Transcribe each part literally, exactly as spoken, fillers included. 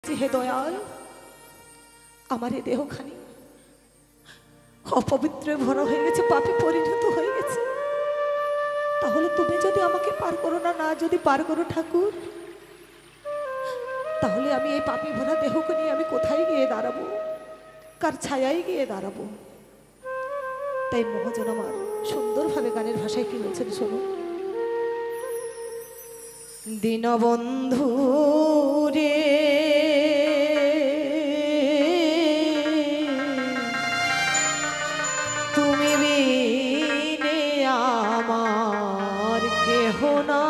হে দয়াল, আমার এই দেহখানি অপবিত্রে ভরা হয়ে গেছে, পাপে পরিণত হয়ে গেছে। তাহলে তুমি যদি আমাকে পার করো না, না যদি পার করো ঠাকুর, তাহলে আমি এই পাপে ভরা দেহকে নিয়ে আমি কোথায় গিয়ে দাঁড়াবো, কার ছায়ায় গিয়ে দাঁড়াবো? তাই মহাজন আমার সুন্দরভাবে গানের ভাষায় কি বলছেন শোনো। দীনবন্ধু রে তুমি বিনে আমার কেহ না,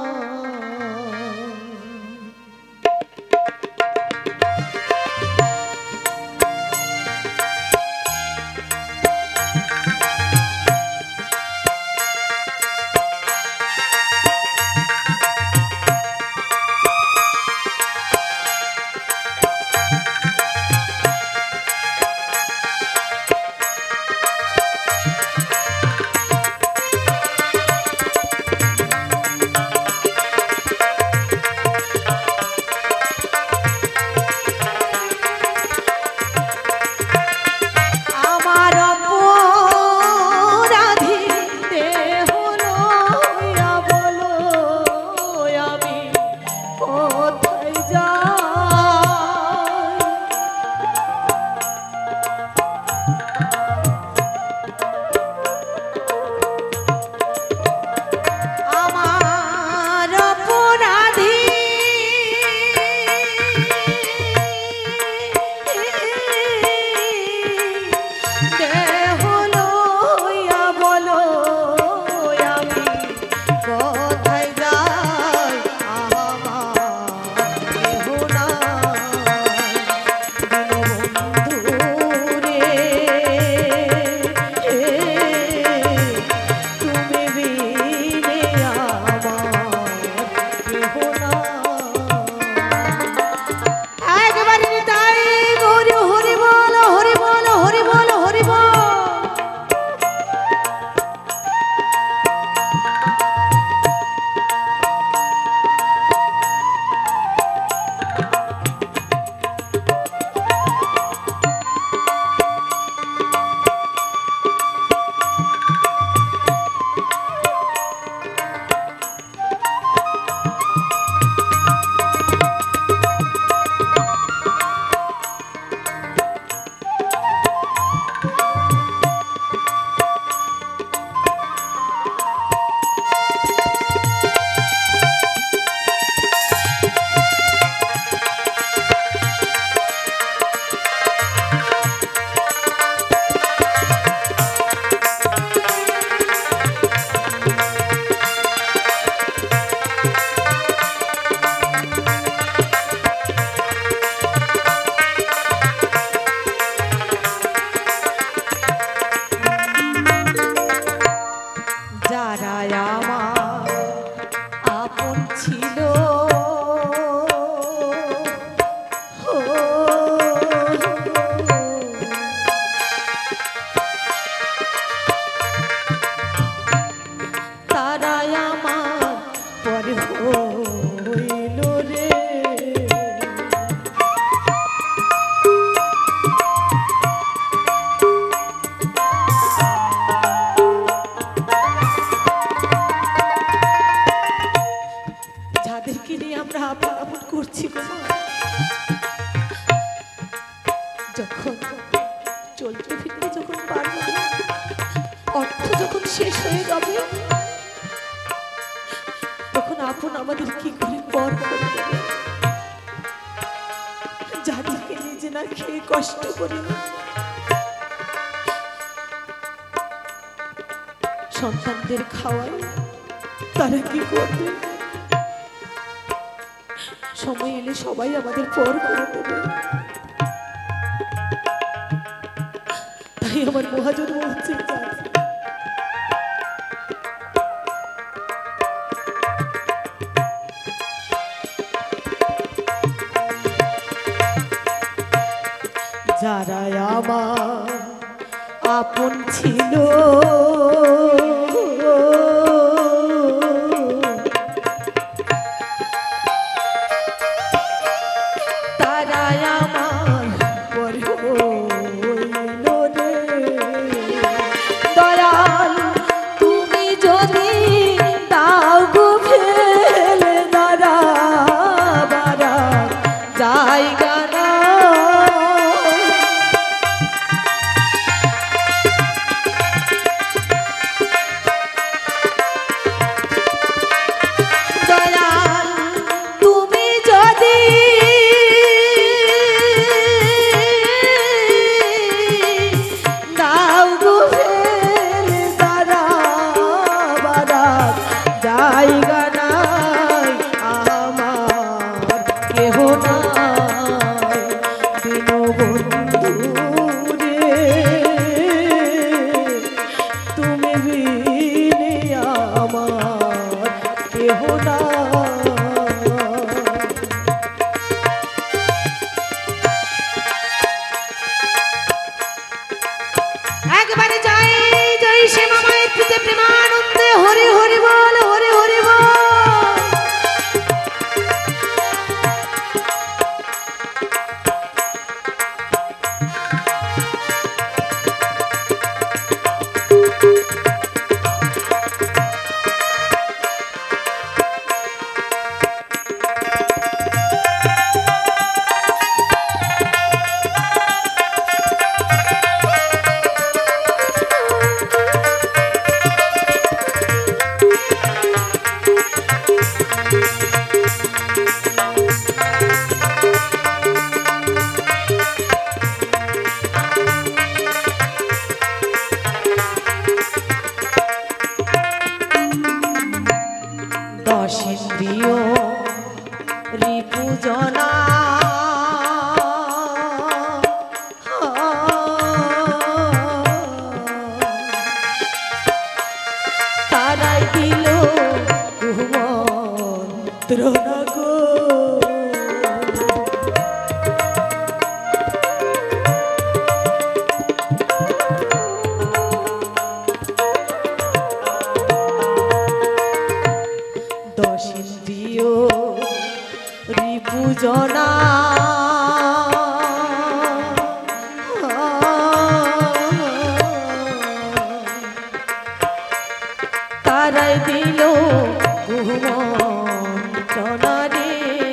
যখন চলতে ফিরতে যখন পারবো না, অর্থ যখন শেষ হয়ে যাবে, তখন আপন আমাদের কি করে পর করে দেবে? যাদেরকে নিজে না খেয়ে কষ্ট করে সন্তানদের খাওয়ায়, তারা কি করবে? সময় এলে সবাই আমাদের পর করে দেবে। তাই আমার মহাজন বলছে, যারা আমার আপন ছিল তারা ছায়ায় আমার পরে হইল রে দয়াল তুমি যদি দাও গো ফেলে দাঁড়াবার জায়গা না দয়াল তুমি যদি দাও গো ফেলে দাঁড়াবার জায়গা নাই আমার কেহ নাই দীনবন্ধু রে তুমি বিনে আমার কেহ নাই একবারে জয় জয় শ্যামা মায়ের প্রীতি প্রেমানন্দে হরি হরি বল হরি হরি বল দশিন্দ্রিয় রিপুজনা তারাই দিল মন্ত্র না গো দশিন্দ্রিয় রিপুজনা তারাই দিল মন্ত্রণা রে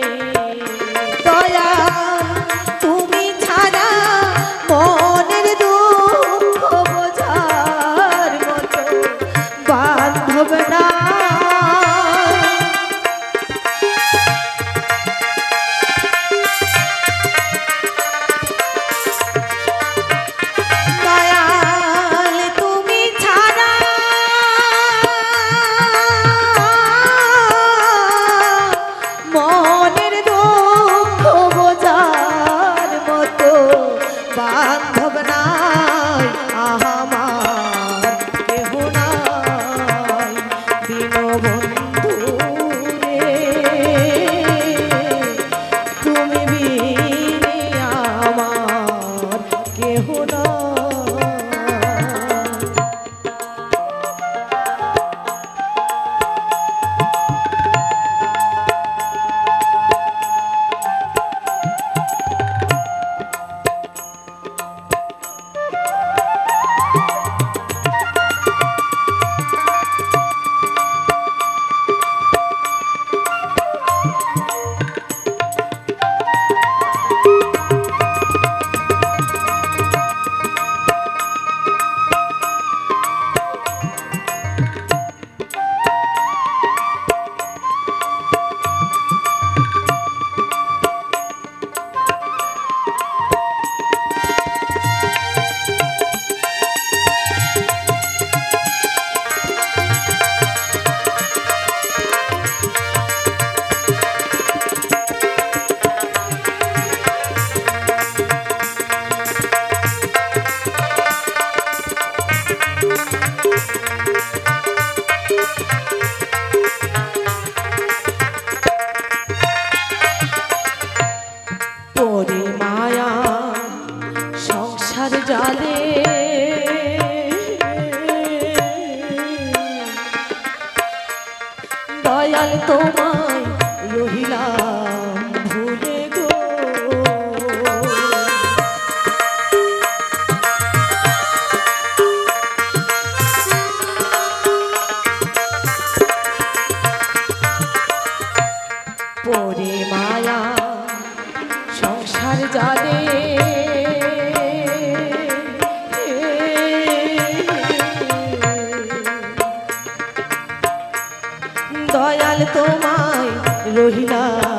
দয়া তুমি ছাড়া মনের দুঃখ বোঝার মতো বান্ধব না বান্ধব নাই আমার কেহ নাই দীনবন্ধু রে তুমি বিনে আমার কেহ নাই জালে দয়াল তোমায় রহিলাম ভুলে গো সংসার জানে দয়াল তোমায় রহিলা